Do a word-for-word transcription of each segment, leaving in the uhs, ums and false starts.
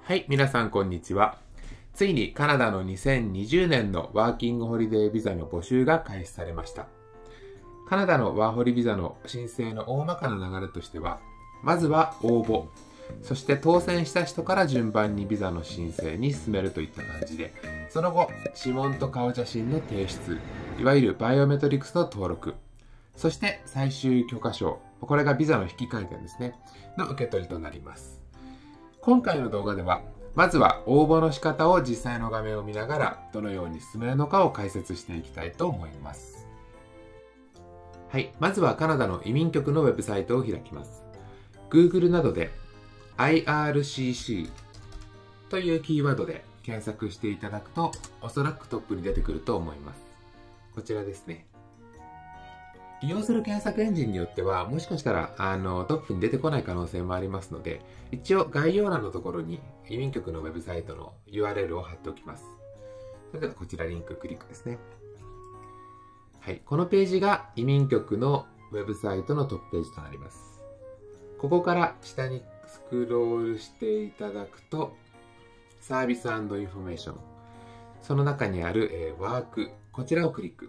はい、皆さんこんにちは。ついにカナダのにせんにじゅうねんのワーキングホリデービザの募集が開始されました。カナダのワーホリビザの申請の大まかな流れとしては、まずは応募、そして当選した人から順番にビザの申請に進めるといった感じで、その後、指紋と顔写真の提出、いわゆるバイオメトリクスの登録、そして最終許可証、これがビザの引き換え券ですね、の受け取りとなります。今回の動画では、まずは応募の仕方を実際の画面を見ながら、どのように進めるのかを解説していきたいと思います。はい、まずはカナダの移民局のウェブサイトを開きます。Google などで アイアールシーシー というキーワードで検索していただくと、おそらくトップに出てくると思います。こちらですね。利用する検索エンジンによっては、もしかしたらあのトップに出てこない可能性もありますので、一応概要欄のところに移民局のウェブサイトの ユーアールエル を貼っておきます。それではこちらリンククリックですね。はい、このページが移民局のウェブサイトのトップページとなります。ここから下にスクロールしていただくと、サービス&インフォメーション。その中にある、えー、ワーク、こちらをクリック。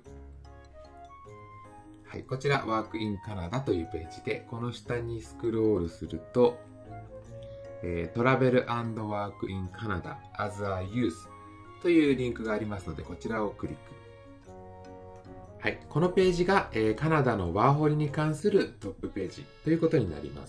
はい、こちら、ワークインカナダというページで、この下にスクロールすると、えー、トラベル&ワークインカナダ as a youth というリンクがありますので、こちらをクリック。はい、このページが、えー、カナダのワーホリに関するトップページということになります。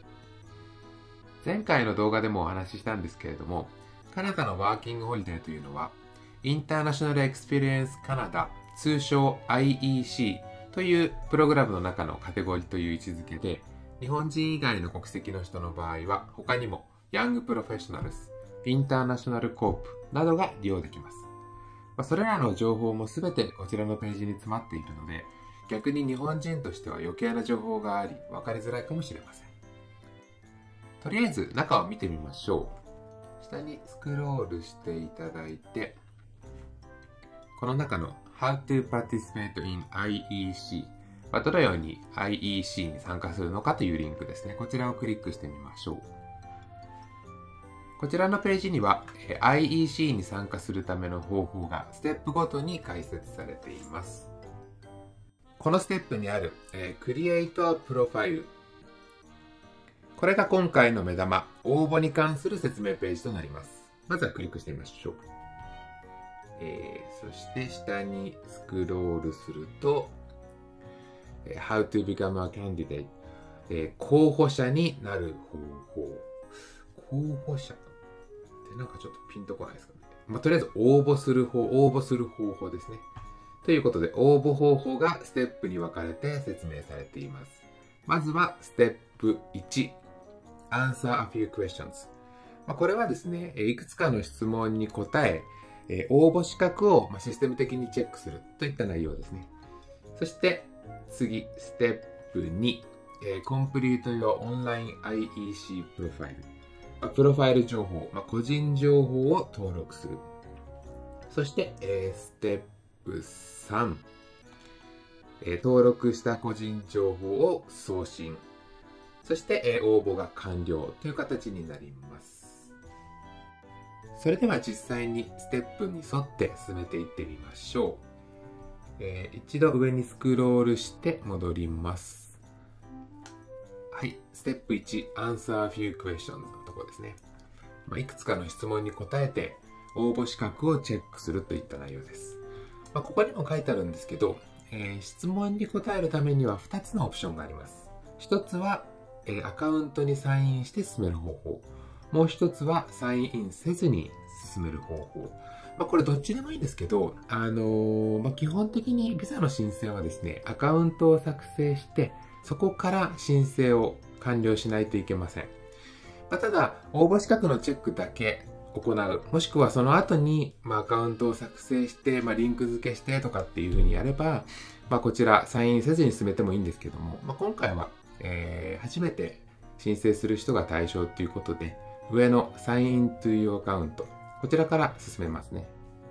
前回の動画でもお話ししたんですけれども、カナダのワーキングホリデーというのは、インターナショナルエクスペリエンスカナダ、通称 アイイーシー、というプログラムの中のカテゴリーという位置づけで、日本人以外の国籍の人の場合は、他にもヤングプロフェッショナルズ、インターナショナルコープなどが利用できます。まあ、それらの情報もすべてこちらのページに詰まっているので、逆に日本人としては余計な情報があり、分かりづらいかもしれません。とりあえず中を見てみましょう。下にスクロールしていただいて、この中のHow to participate in アイイーシー はどのように アイイーシー に参加するのかというリンクですね。こちらをクリックしてみましょう。こちらのページには アイイーシー に参加するための方法がステップごとに解説されています。このステップにある Create a Profile。これが今回の目玉、応募に関する説明ページとなります。まずはクリックしてみましょう。えー、そして下にスクロールすると、えー、How to become a candidate、えー、候補者になる方法。候補者ってなんかちょっとピンとこないですかね。まあ、とりあえず応募する方、応募する方法ですね。ということで、応募方法がステップに分かれて説明されています。まずはステップいち、Answer a few questions。まあ、これはですね、いくつかの質問に答え、えー、応募資格をシステム的にチェックするといった内容ですね。そして次、ステップに、えー、Complete your online アイイーシー プロファイル。まあ、プロファイル情報、まあ、個人情報を登録する。そして、えー、ステップさん、えー、登録した個人情報を送信。そして、えー、応募が完了という形になります。それでは実際にステップに沿って進めていってみましょう。えー、一度上にスクロールして戻ります。はい。ステップいち、Answer a few questions のところですね。まあ、いくつかの質問に答えて応募資格をチェックするといった内容です。まあ、ここにも書いてあるんですけど、えー、質問に答えるためにはふたつのオプションがあります。ひとつは、えー、アカウントにサインインして進める方法。もう一つはサインインせずに進める方法。まあ、これどっちでもいいんですけど、あのーまあ、基本的にビザの申請はですね、アカウントを作成して、そこから申請を完了しないといけません。まあ、ただ、応募資格のチェックだけ行う。もしくはその後に、まあ、アカウントを作成して、まあ、リンク付けしてとかっていう風にやれば、まあ、こちらサインインせずに進めてもいいんですけども、まあ、今回は、えー、初めて申請する人が対象ということで、上の Sign into your account、こちらから進めますね。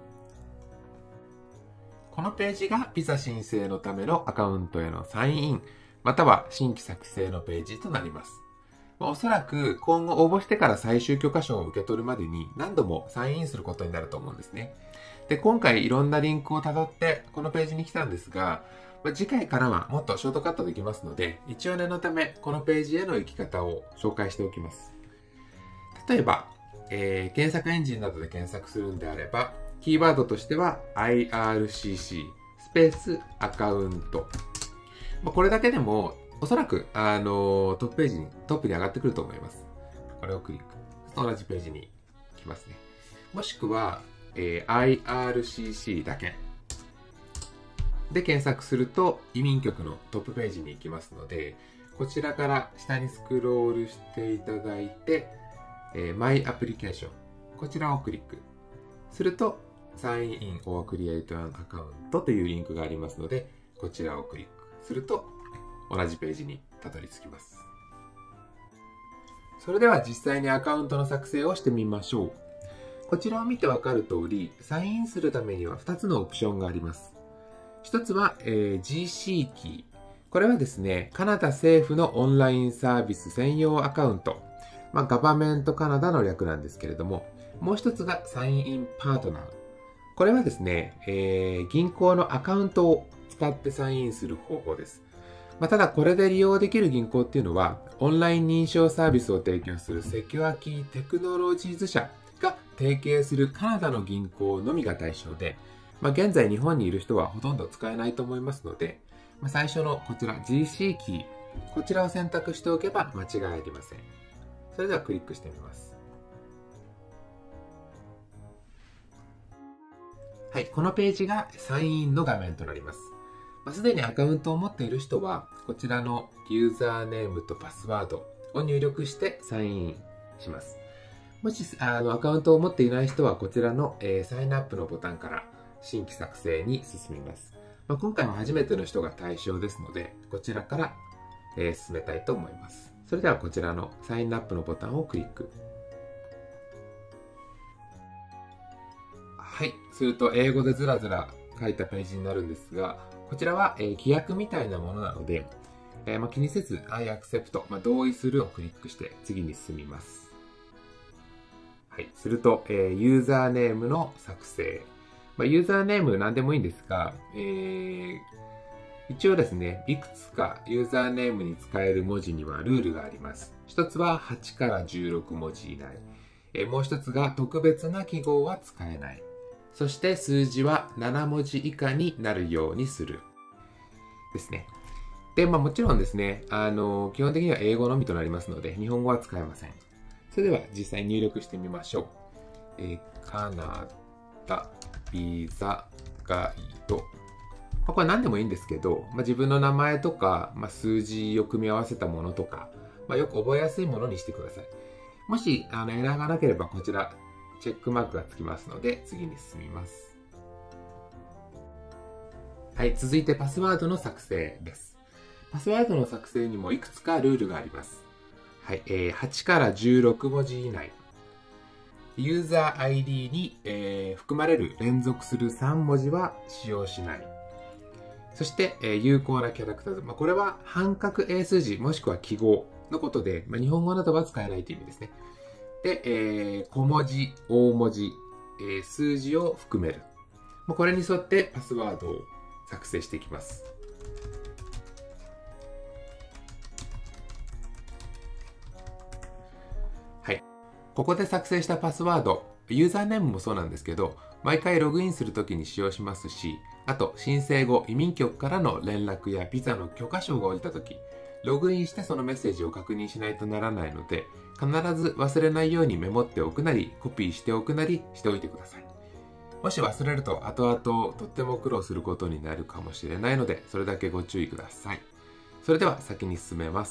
このページがビザ申請のためのアカウントへのサインイン、または新規作成のページとなります。 まあ、おそらく今後応募してから最終許可証を受け取るまでに何度もサインインすることになると思うんですね。で、今回いろんなリンクをたどってこのページに来たんですが、まあ、次回からはもっとショートカットできますので、一応念のためこのページへの行き方を紹介しておきます。例えば、えー、検索エンジンなどで検索するんであれば、キーワードとしては アイアールシーシー スペースアカウント。まあ、これだけでもおそらく、あのー、トップページに、トップに上がってくると思います。これをクリック。同じページに来ますね。もしくは、えー、アイアールシーシー だけで検索すると移民局のトップページに行きますので、こちらから下にスクロールしていただいて、えー、My Application。こちらをクリック。すると、Sign in or Create an Account というリンクがありますので、こちらをクリックすると、同じページにたどり着きます。それでは実際にアカウントの作成をしてみましょう。こちらを見てわかる通り、サインインするためにはふたつのオプションがあります。ひとつは、えー、ジーシー キー。これはですね、カナダ政府のオンラインサービス専用アカウント。まあ、ガバメントカナダの略なんですけれども、もう一つがサインインパートナー。これはですね、えー、銀行のアカウントを使ってサインインする方法です。まあ、ただこれで利用できる銀行っていうのは、オンライン認証サービスを提供するセキュアキーテクノロジーズ社が提携するカナダの銀行のみが対象で、まあ、現在日本にいる人はほとんど使えないと思いますので、まあ、最初のこちら ジーシー キー、こちらを選択しておけば間違いありません。それではクリックしてみます。はい、このページがサインインの画面となります。まあ、すでにアカウントを持っている人は、こちらのユーザーネームとパスワードを入力してサインインします。もしあのアカウントを持っていない人は、こちらの、えー、サインアップのボタンから新規作成に進みます。まあ、今回は初めての人が対象ですので、こちらから、えー、進めたいと思います。それではこちらのサインアップのボタンをクリック。はい。すると英語でずらずら書いたページになるんですが、こちらは、えー、規約みたいなものなので、えーまあ、気にせず I accept、まあ、同意するをクリックして次に進みます。はい。すると、えー、ユーザーネームの作成。まあ、ユーザーネーム何でもいいんですが、えー、一応ですね、いくつかユーザーネームに使える文字にはルールがあります。一つははちからじゅうろくもじ以内。えー、もう一つが特別な記号は使えない。そして数字はななもじ以下になるようにする。ですね。で、まあもちろんですね、あの、基本的には英語のみとなりますので、日本語は使えません。それでは実際に入力してみましょう。えー、カナダビザガイド。まあ、これ何でもいいんですけど、まあ、自分の名前とか、まあ、数字を組み合わせたものとか、まあ、よく覚えやすいものにしてください。もし、あの、エラーがなければこちら、チェックマークがつきますので、次に進みます。はい、続いてパスワードの作成です。パスワードの作成にもいくつかルールがあります。はい、えー、はちからじゅうろくもじ以内。ユーザー アイディー に、えー、含まれる連続するさんもじは使用しない。そして、えー、有効なキャラクターズ。まあ、これは半角英数字もしくは記号のことで、まあ、日本語などは使えないという意味ですね。で、えー、小文字、大文字、えー、数字を含める。もうこれに沿ってパスワードを作成していきます。はい。ここで作成したパスワード、ユーザーネームもそうなんですけど、毎回ログインするときに使用しますし、あと申請後、移民局からの連絡やビザの許可証が下りたとき、ログインしてそのメッセージを確認しないとならないので、必ず忘れないようにメモっておくなり、コピーしておくなりしておいてください。もし忘れると後々とっても苦労することになるかもしれないので、それだけご注意ください。それでは先に進めます。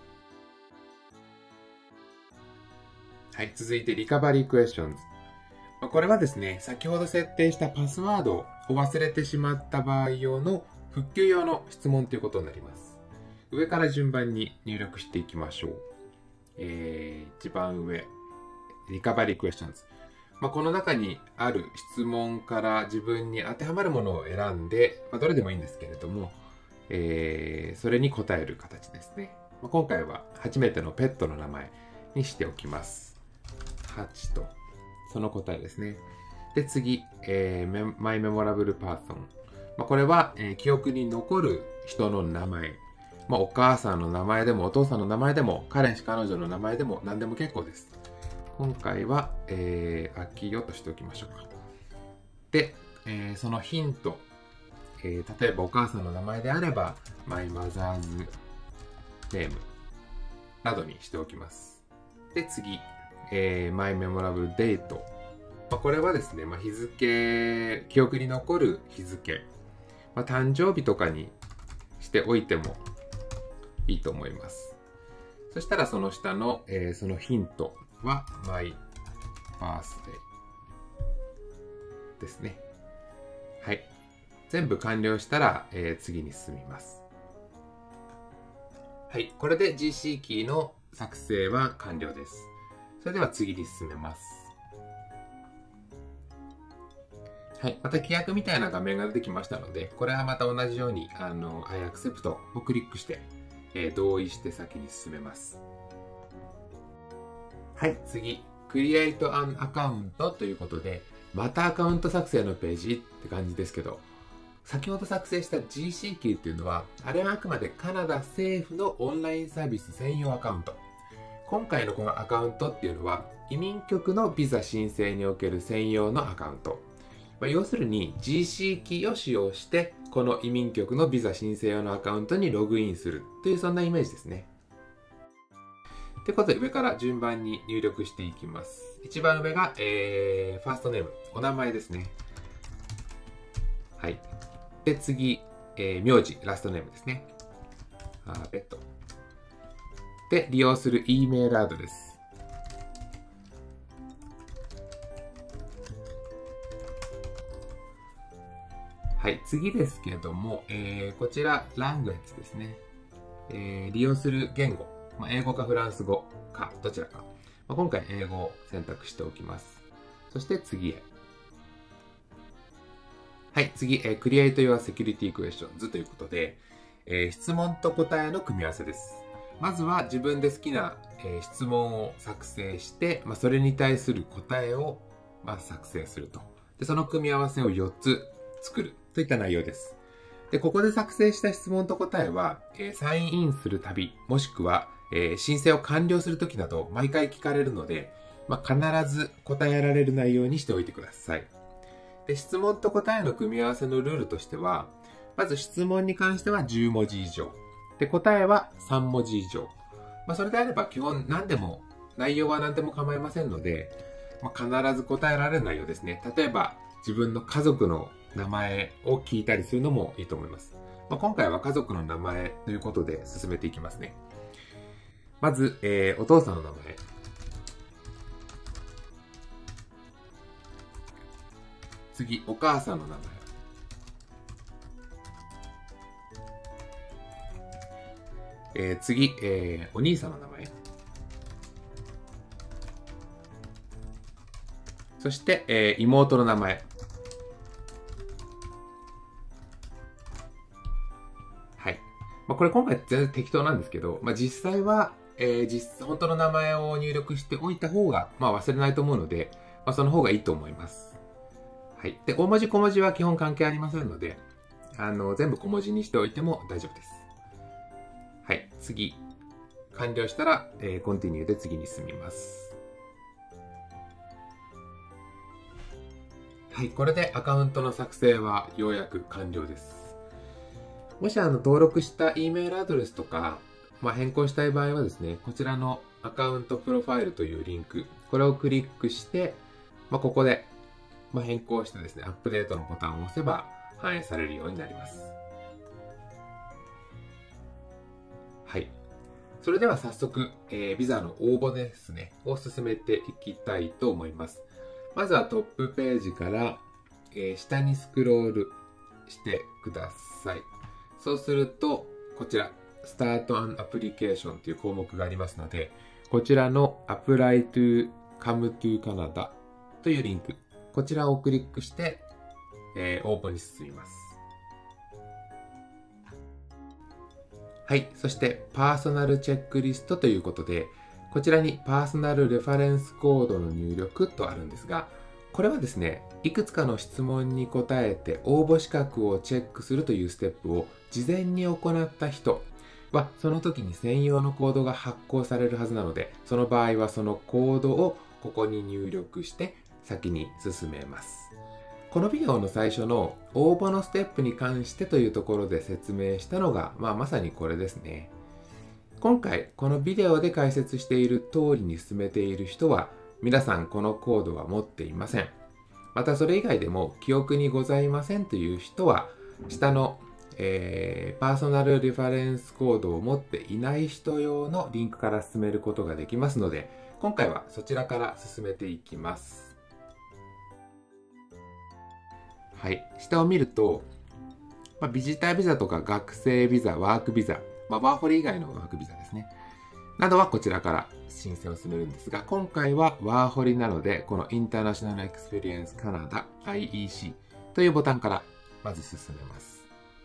はい、続いてリカバリークエスチョンズ。これはですね、先ほど設定したパスワードを忘れてしまった場合用の復旧用の質問ということになります。上から順番に入力していきましょう。えー、一番上、リカバリークエスチョンズ。まあ、この中にある質問から自分に当てはまるものを選んで、まあ、どれでもいいんですけれども、えー、それに答える形ですね。 まあ、今回は初めてのペットの名前にしておきます。ハチと、その答えですね。で、次、えー、マイメモラブルパーソン。まあ、これは、えー、記憶に残る人の名前。まあ、お母さんの名前でも、お父さんの名前でも、彼氏、彼女の名前でも、何でも結構です。今回は、えー、秋代としておきましょうか。で、えー、そのヒント。えー、例えばお母さんの名前であれば、My Mother's Name などにしておきます。で、次、えー、My Memorable Date。まあ、これはですね、まあ、日付、記憶に残る日付。まあ、誕生日とかにしておいてもいいと思います。そしたらその下の、えー、そのヒントは My Birthday ですね。はい。全部完了したら、えー、次に進みます。はい。これで ジーシー キーの作成は完了です。それでは次に進めます。はい。また規約みたいな画面が出てきましたので、これはまた同じように、あの、I accept をクリックして、えー、同意して先に進めます。はい。次。Create an account ということで、またアカウント作成のページって感じですけど、先ほど作成した ジーシー キーっていうのは、あれはあくまでカナダ政府のオンラインサービス専用アカウント。今回のこのアカウントっていうのは、移民局のビザ申請における専用のアカウント。まあ、要するに ジーシー キーを使用して、この移民局のビザ申請用のアカウントにログインするというそんなイメージですね。ということで上から順番に入力していきます。一番上が、えー、ファーストネーム、お名前ですね。はい。で、次、えー、名字、ラストネームですね。あー、ペット。で、利用する E メールアドレス。はい、次ですけれども、えー、こちら、ラングエッジですね。えー、利用する言語。まあ、英語かフランス語か、どちらか。まあ、今回、英語を選択しておきます。そして次へ。はい、次、えー、Create Your Security Questions ということで、えー、質問と答えの組み合わせです。まずは自分で好きな、えー、質問を作成して、まあ、それに対する答えを、まあ、作成すると。で、その組み合わせをよっつ作るといった内容です。で、ここで作成した質問と答えは、えー、サインインするたび、もしくは、えー、申請を完了するときなど、毎回聞かれるので、まあ、必ず答えられる内容にしておいてください。で、質問と答えの組み合わせのルールとしては、まず質問に関してはじゅうもじ以上。で、答えはさんもじ以上。まあ、それであれば基本何でも、内容は何でも構いませんので、まあ、必ず答えられる内容ですね。例えば、自分の家族の名前を聞いたりするのもいいと思います。まあ、今回は家族の名前ということで進めていきますね。まず、えー、お父さんの名前。次、お母さんの名前。えー、次、えー、お兄さんの名前。そして、えー、妹の名前。はい。まあ、これ今回全然適当なんですけど、まあ、実際は、えー、実本当の名前を入力しておいた方が、まあ、忘れないと思うので、まあ、その方がいいと思います。はい。で、大文字小文字は基本関係ありませんので、あの、全部小文字にしておいても大丈夫です。はい。次。完了したら、えー、Continue で次に進みます。はい。これでアカウントの作成はようやく完了です。もしあの、登録した E メールアドレスとか、まあ、変更したい場合はですね、こちらのアカウントプロファイルというリンク、これをクリックして、まあ、ここで、まあ、変更してですね、アップデートのボタンを押せば反映されるようになります。はい。それでは早速、えー、ビザの応募ですね、を進めていきたいと思います。まずはトップページから、えー、下にスクロールしてください。そうすると、こちら、Start an Application という項目がありますので、こちらの Apply to Come to Canada というリンク、こちらをクリックして、えー、応募に進みます。 はい。そして、パーソナルチェックリストということで、こちらにパーソナルレファレンスコードの入力とあるんですが、これはですね、いくつかの質問に答えて応募資格をチェックするというステップを事前に行った人は、その時に専用のコードが発行されるはずなので、その場合はそのコードをここに入力して先に進めます。このビデオの最初の応募のステップに関してというところで説明したのが、まあ、まさにこれですね。今回このビデオで解説している通りに進めている人は皆さんこのコードは持っていません。またそれ以外でも記憶にございませんという人は下の、えー、パーソナルリファレンスコードを持っていない人用のリンクから進めることができますので、今回はそちらから進めていきます。はい、下を見ると、まあ、ビジタービザとか学生ビザ、ワークビザ、まあ、ワーホリ以外のワークビザですね。などはこちらから申請を進めるんですが、今回はワーホリなので、このインターナショナルエクスペリエンスカナダ アイイーシー というボタンからまず進めます。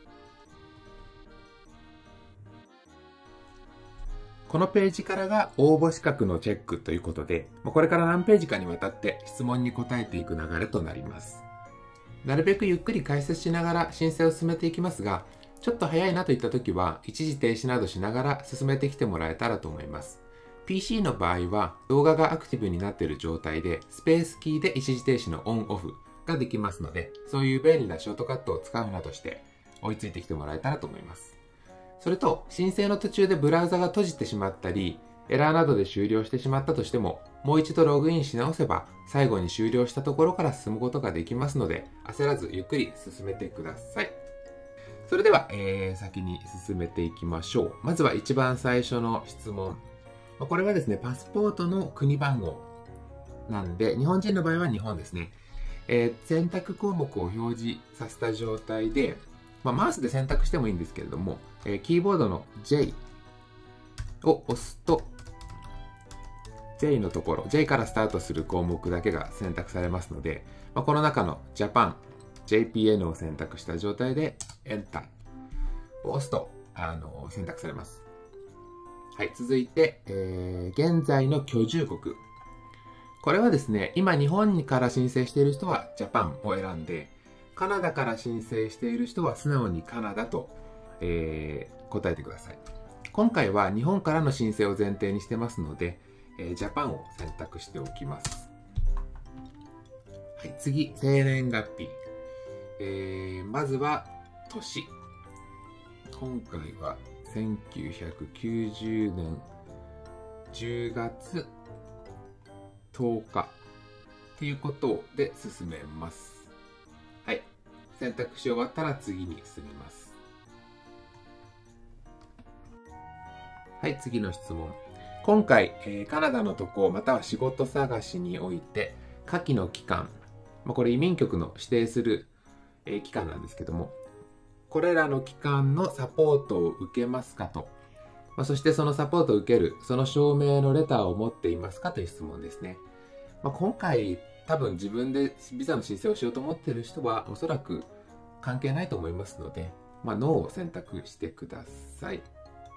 このページからが応募資格のチェックということで、これから何ページかにわたって質問に答えていく流れとなります。なるべくゆっくり解説しながら申請を進めていきますが、ちょっと早いなといったときは、一時停止などしながら進めてきてもらえたらと思います。ピーシー の場合は、動画がアクティブになっている状態で、スペースキーで一時停止のオンオフができますので、そういう便利なショートカットを使うなどして追いついてきてもらえたらと思います。それと、申請の途中でブラウザが閉じてしまったり、エラーなどで終了してしまったとしても、もう一度ログインし直せば、最後に終了したところから進むことができますので、焦らずゆっくり進めてください。それでは、えー、先に進めていきましょう。まずは一番最初の質問。これはですね、パスポートの国番号なんで、日本人の場合は日本ですね。えー、選択項目を表示させた状態で、まあ、マウスで選択してもいいんですけれども、えー、キーボードの ジェイ を押すと、ジェイ のところ、ジェイ からスタートする項目だけが選択されますので、まあ、この中の ジャパン、ジェイピーエヌ を選択した状態で Enter を押すとあの選択されます。はい、続いて、えー、現在の居住国。これはですね、今日本から申請している人は ジャパン を選んで、カナダから申請している人は素直にカナダと、えー、答えてください。今回は日本からの申請を前提にしてますので、えー、ジャパン を選択しておきます。はい、次、生年月日。えー、まずは年。今回はせんきゅうひゃくきゅうじゅうねんじゅうがつとおかっていうことで進めます。はい。選択し終わったら次に進みます。はい、次の質問。今回、えー、カナダの渡航または仕事探しにおいて、下記の期間、まあ、これ移民局の指定するえー、期間なんですけども、これらの期間のサポートを受けますかと、まあ、そしてそのサポートを受けるその証明のレターを持っていますかという質問ですね。まあ、今回多分自分でビザの申請をしようと思っている人はおそらく関係ないと思いますので、まあ、ノーを選択してください。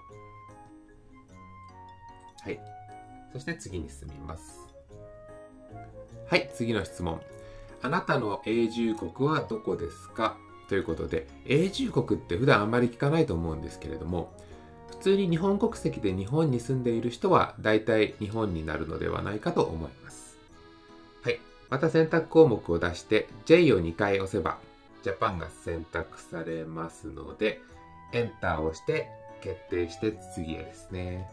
はい。そして次に進みます。はい、次の質問。あなたの永住国はどこですかということで、永住国って普段あんまり聞かないと思うんですけれども、普通に日本国籍で日本に住んでいる人は大体日本になるのではないかと思います。はい。また選択項目を出して ジェイ をにかい押せばジャパンが選択されますので、エンターを押して決定して次へですね。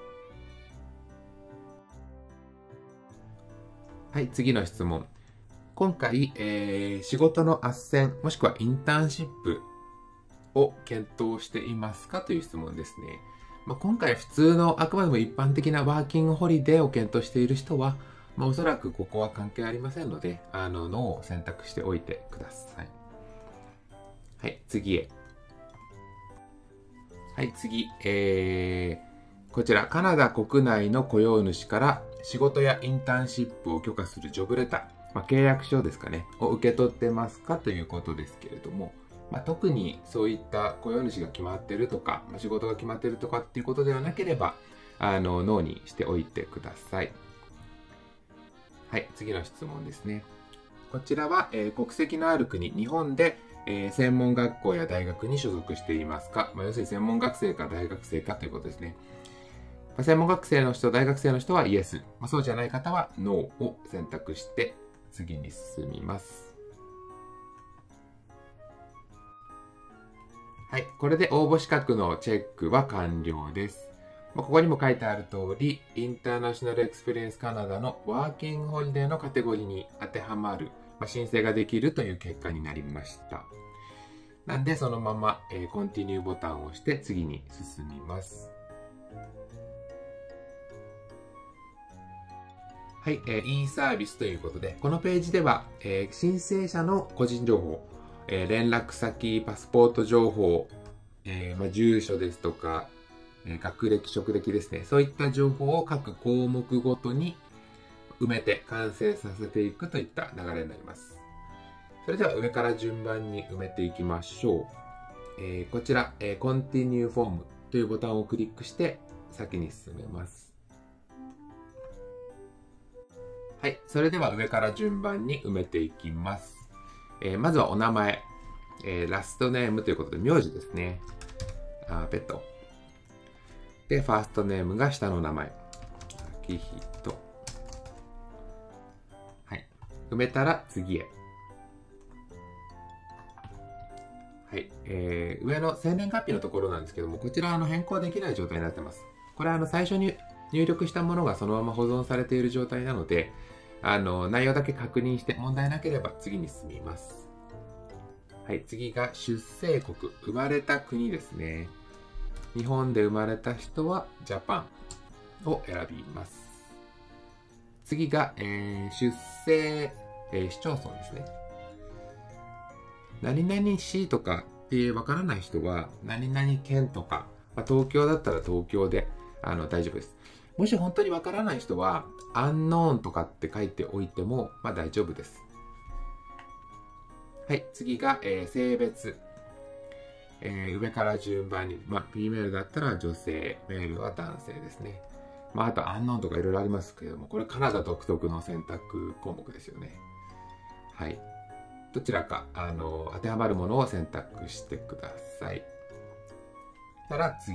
はい、次の質問。今回、えー、仕事の斡旋、もしくはインターンシップを検討していますかという質問ですね。まあ、今回普通のあくまでも一般的なワーキングホリデーを検討している人は、まあ、おそらくここは関係ありませんので、あの、ノーを選択しておいてください。はい、次へ。はい、次。えー、こちら、カナダ国内の雇用主から仕事やインターンシップを許可するジョブレター。まあ、契約書ですかね、を受け取ってますかということですけれども、 まあ、特にそういった雇用主が決まってるとか、まあ、仕事が決まってるとかっていうことではなければ、あの、ノーにしておいてください。はい、次の質問ですね。こちらは、えー、国籍のある国、日本で、えー、専門学校や大学に所属していますか？まあ、要するに専門学生か大学生かということですね。まあ、専門学生の人、大学生の人はイエス。まあ、そうじゃない方はノーを選択して次に進みます。はい、これで応募資格のチェックは完了です。ここにも書いてある通り、インターナショナルエクスペリエンスカナダのワーキングホリデーのカテゴリーに当てはまる、まあ、申請ができるという結果になりました。なんで、そのまま、えー、コンティニューボタンを押して次に進みます。はい、えー、e サービスということで、このページでは、えー、申請者の個人情報、えー、連絡先、パスポート情報、えーまあ、住所ですとか、えー、学歴、職歴ですね。そういった情報を各項目ごとに埋めて完成させていくといった流れになります。それでは上から順番に埋めていきましょう。えー、こちら、えー、Continue Form というボタンをクリックして先に進めます。はい。それでは上から順番に埋めていきます。えー、まずはお名前。えー、ラストネームということで、名字ですね。あ、ペット。で、ファーストネームが下の名前。秋人。はい。埋めたら次へ。はい。えー、上の生年月日のところなんですけども、こちらはあの変更できない状態になってます。これはあの最初に入力したものがそのまま保存されている状態なので、あの、内容だけ確認して問題なければ次に進みます。はい、次が出生国、生まれた国ですね。日本で生まれた人はジャパンを選びます。次が、えー、出生、えー、市町村ですね。何々市とかってわからない人は、何々県とか、まあ、東京だったら東京であの大丈夫です。もし本当にわからない人は、アンノーンとかって書いておいても、まあ大丈夫です。はい、次が、えー、性別。えー、上から順番に、まあ、フィーメールだったら女性、メールは男性ですね。まあ、あと、アンノーンとかいろいろありますけれども、これカナダ独特の選択項目ですよね。はい。どちらか、あの、当てはまるものを選択してください。そしたら次。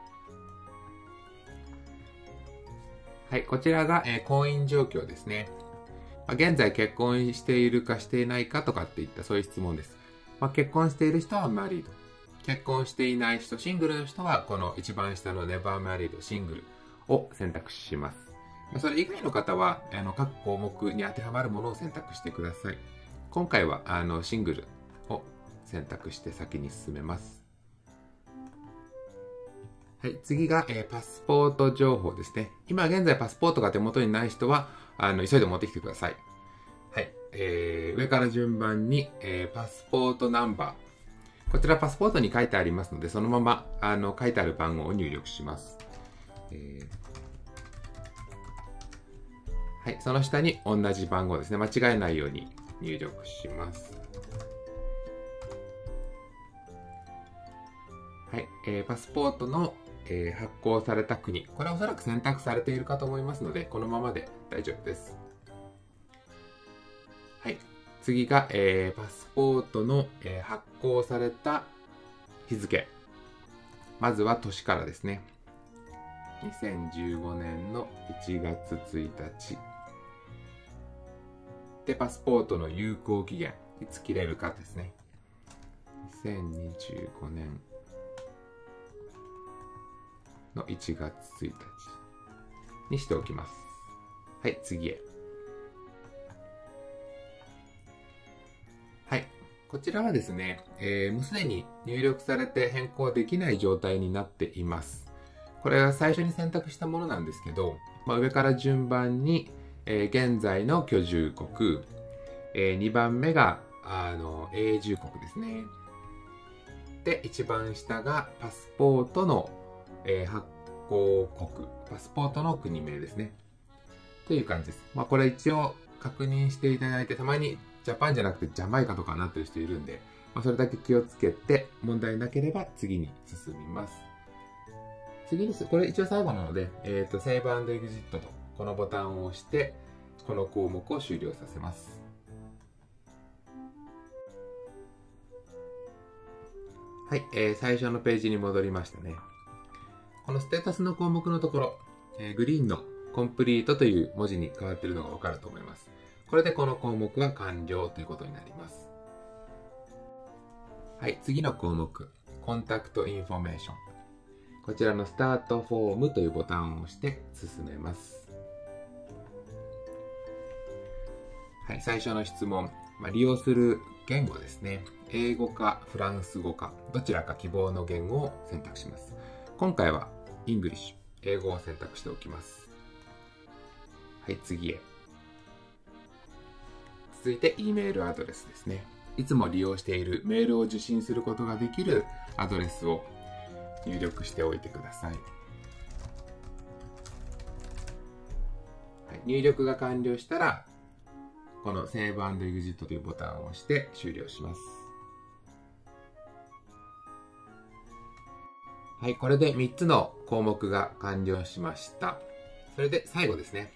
はい、こちらが、えー、婚姻状況ですね。まあ、現在結婚しているかしていないかとかっていったそういう質問です。まあ、結婚している人はマリード。結婚していない人、シングルの人はこの一番下のネバーマリード、シングルを選択します。それ以外の方はあの各項目に当てはまるものを選択してください。今回はあのシングルを選択して先に進めます。はい、次が、えー、パスポート情報ですね。今現在パスポートが手元にない人はあの急いで持ってきてください。はい、えー、上から順番に、えー、パスポートナンバー。こちらパスポートに書いてありますので、そのままあの書いてある番号を入力します。えー、はい、その下に同じ番号ですね。間違えないように入力します。はい、えー、パスポートのえー、発行された国。これはおそらく選択されているかと思いますので、このままで大丈夫です。はい。次が、えー、パスポートの、えー、発行された日付。まずは年からですね。にせんじゅうごねんのいちがつついたち。で、パスポートの有効期限。いつ切れるかですね。にせんにじゅうごねんのいちがつついたちにしておきます。はい、次へ。はい、こちらはですね、えー、もうすでに入力されて変更できない状態になっています。これは最初に選択したものなんですけど、まあ、上から順番に、えー、現在の居住国、えー、にばんめがあの永住国ですね。で、一番下がパスポートのえー、発行国、パスポートの国名ですね。という感じです。まあこれ一応確認していただいて、たまにジャパンじゃなくてジャマイカとかになってる人いるんで、 まあ、それだけ気をつけて、問題なければ次に進みます。次に、これ一応最後なので、えっと、セーブ&エグジットと、このボタンを押して、この項目を終了させます。はい、えー、最初のページに戻りましたね。このステータスの項目のところ、えー、グリーンのコンプリートという文字に変わっているのがわかると思います。これでこの項目は完了ということになります。はい、次の項目、コンタクトインフォメーション。こちらのスタートフォームというボタンを押して進めます。はい、最初の質問、まあ、利用する言語ですね。英語かフランス語か、どちらか希望の言語を選択します。今回は English、英語を選択しておきます。はい、次へ。続いて E メールアドレスですね。いつも利用しているメールを受信することができるアドレスを入力しておいてください。はい、入力が完了したら、この Save and Exit というボタンを押して終了します。はい、これでみっつの項目が完了しました。それで最後ですね。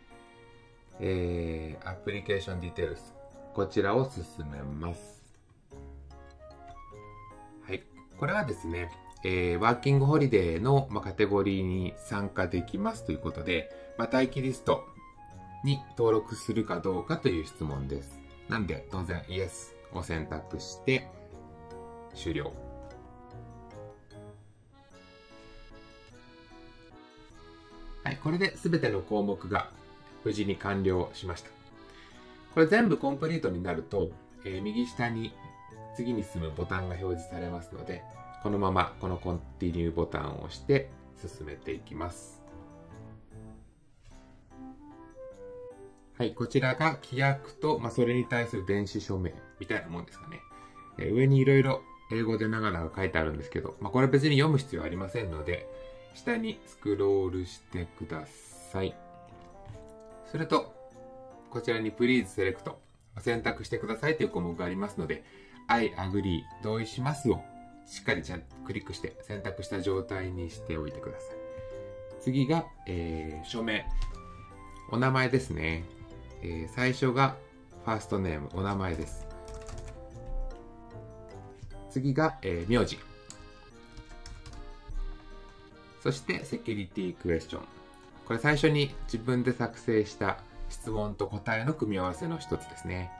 えー、Application Details。こちらを進めます。はい、これはですね、えー、ワーキングホリデーの、まあ、カテゴリーに参加できますということで、まあ、待機リストに登録するかどうかという質問です。なんで、当然 Yes を選択して終了。はい、これで全ての項目が無事に完了しました。これ全部コンプリートになると、えー、右下に次に進むボタンが表示されますので、このままこのコンティニューボタンを押して進めていきます。はい、こちらが規約と、まあ、それに対する電子署名みたいなもんですかね。えー、上にいろいろ英語で長々書いてあるんですけど、まあ、これ別に読む必要ありませんので、下にスクロールしてください。すると、こちらに Please Select 選択してくださいという項目がありますので、I agree 同意しますをしっかりちゃんとクリックして選択した状態にしておいてください。次が、えー、署名。お名前ですね。えー、最初がファーストネーム、お名前です。次が、えー、名字。そしてセキュリティクエスチョン。これ最初に自分で作成した質問と答えの組み合わせの一つですね。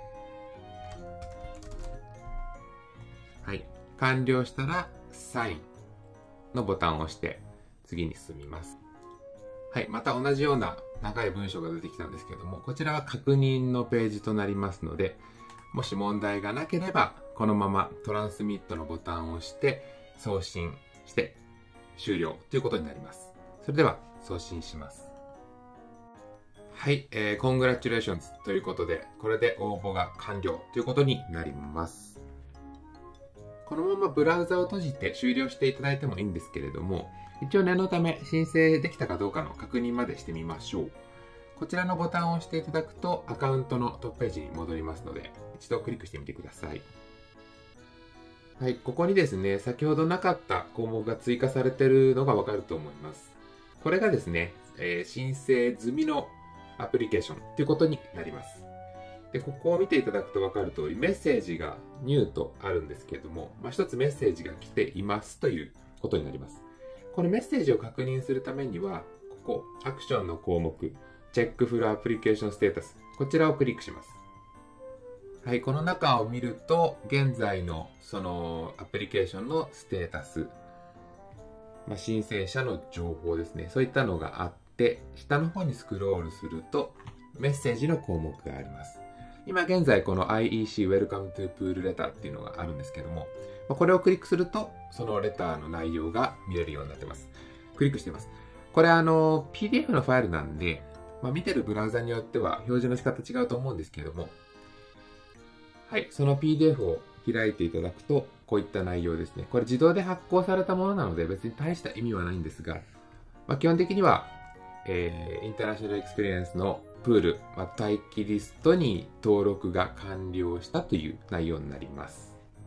はい。完了したら、サインのボタンを押して次に進みます。はい。また同じような長い文章が出てきたんですけれども、こちらは確認のページとなりますので、もし問題がなければ、このままトランスミットのボタンを押して送信して終了ということになります。それでは送信します。はい、えー、コングラチュレーションズということで、これで応募が完了ということになります。このままブラウザを閉じて終了していただいてもいいんですけれども、一応念のため申請できたかどうかの確認までしてみましょう。こちらのボタンを押していただくとアカウントのトップページに戻りますので、一度クリックしてみてください。はい、ここにですね、先ほどなかった項目が追加されているのがわかると思います。これがですね、えー、申請済みのアプリケーションということになります。で、ここを見ていただくとわかる通り、メッセージがニューとあるんですけれども、まあ、一つメッセージが来ていますということになります。このメッセージを確認するためには、ここ、アクションの項目、チェックフルアプリケーションステータス、こちらをクリックします。はい、この中を見ると、現在のそのアプリケーションのステータス、まあ、申請者の情報ですね。そういったのがあって、下の方にスクロールすると、メッセージの項目があります。今現在この アイイーシー Welcome to Pool Letter っていうのがあるんですけども、これをクリックすると、そのレターの内容が見れるようになってます。クリックしています。これあの、ピーディーエフ のファイルなんで、まあ、見てるブラウザによっては表示の仕方違うと思うんですけれども、はい、その ピーディーエフ を開いていただくと、こういった内容ですね。これ自動で発行されたものなので別に大した意味はないんですが、まあ、基本的には、えー、インターナショナルエクスペリエンスのプール、まあ、待機リストに登録が完了したという内容になります。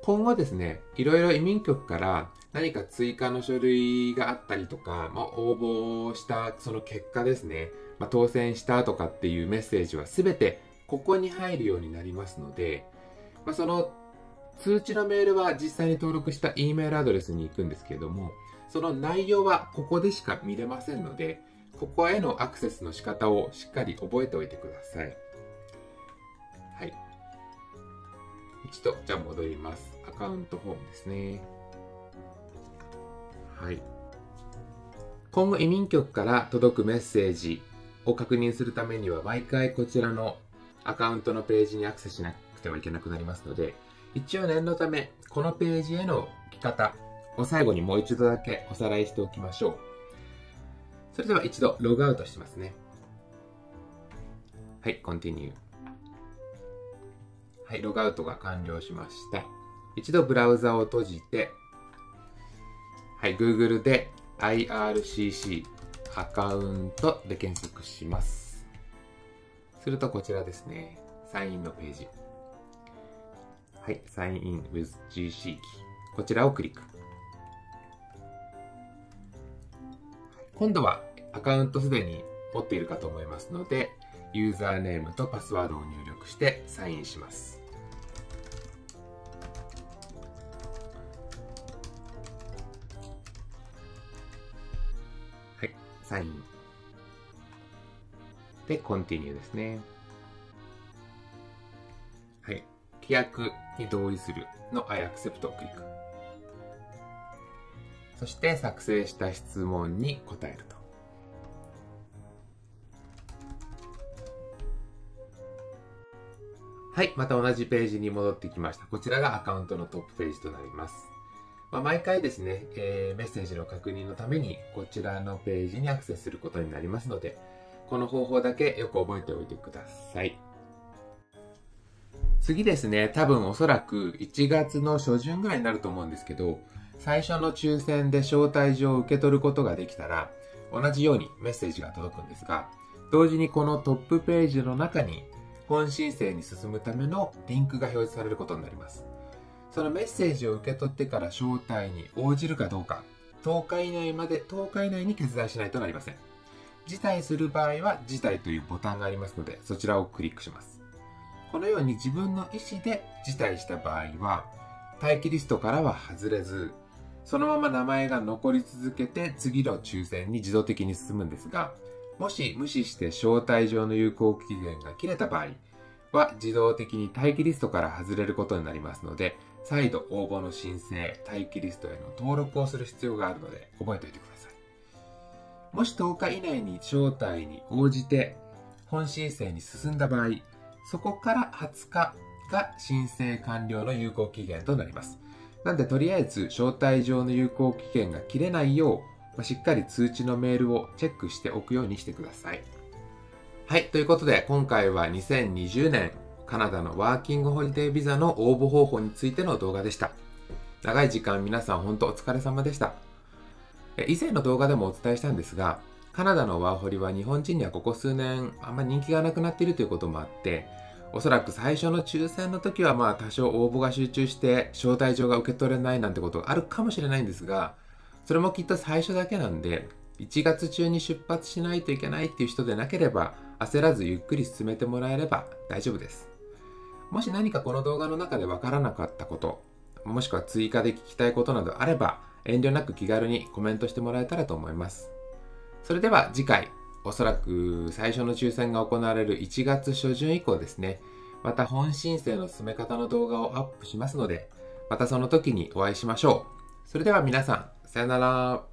今後ですね、いろいろ移民局から何か追加の書類があったりとか、まあ、応募したその結果ですね、まあ、当選したとかっていうメッセージは全てここに入るようになりますので、まあ、その通知のメールは実際に登録した E メールアドレスに行くんですけれども、その内容はここでしか見れませんので、ここへのアクセスの仕方をしっかり覚えておいてください。はい。一度、じゃあ戻ります。アカウントフォームですね。はい。今後移民局から届くメッセージを確認するためには、毎回こちらのアカウントのページにアクセスしなくてはいけなくなりますので、一応念のため、このページへの来方を最後にもう一度だけおさらいしておきましょう。それでは一度ログアウトしますね。はい、Continue。はい、ログアウトが完了しました。一度ブラウザを閉じて、はい、Google で アイアールシーシー アカウントで検索します。するとこちらですね、サインインのページ。はい、Sign in with ジーシー キー。こちらをクリック。今度はアカウントすでに持っているかと思いますので、ユーザーネームとパスワードを入力してサインします。はい、サイン。で、Continue ですね。はい、規約に同意するの I accept をクリック。そして作成した質問に答えると。はい、また同じページに戻ってきました。こちらがアカウントのトップページとなります。まあ、毎回ですね、えー、メッセージの確認のためにこちらのページにアクセスすることになりますので、この方法だけよく覚えておいてください。次ですね、多分おそらくいちがつの初旬ぐらいになると思うんですけど、最初の抽選で招待状を受け取ることができたら、同じようにメッセージが届くんですが、同時にこのトップページの中に本申請に進むためのリンクが表示されることになります。そのメッセージを受け取ってから招待に応じるかどうか、とおか以内まで、とおか以内に決断しないとなりません。辞退する場合は辞退というボタンがありますので、そちらをクリックします。このように自分の意思で辞退した場合は、待機リストからは外れず、そのまま名前が残り続けて次の抽選に自動的に進むんですが、もし無視して招待状の有効期限が切れた場合は自動的に待機リストから外れることになりますので、再度応募の申請、待機リストへの登録をする必要があるので覚えておいてください。もしとおか以内に招待に応じて本申請に進んだ場合、そこからはつかが申請完了の有効期限となります。なんでとりあえず招待状の有効期限が切れないよう、まあ、しっかり通知のメールをチェックしておくようにしてください。はい、ということで今回はにせんにじゅうねんカナダのワーキングホリデービザの応募方法についての動画でした。長い時間皆さん本当お疲れ様でした。以前の動画でもお伝えしたんですが、カナダのワーホリは日本人にはここ数年あんまり人気がなくなっているということもあって、おそらく最初の抽選の時はまあ多少応募が集中して招待状が受け取れないなんてことがあるかもしれないんですが、それもきっと最初だけなんで、いちがつ中に出発しないといけないっていう人でなければ焦らずゆっくり進めてもらえれば大丈夫です。もし何かこの動画の中でわからなかったこと、もしくは追加で聞きたいことなどあれば遠慮なく気軽にコメントしてもらえたらと思います。それでは次回、おそらく最初の抽選が行われるいちがつ初旬以降ですね、また本申請の進め方の動画をアップしますので、またその時にお会いしましょう。それでは皆さん、さよなら。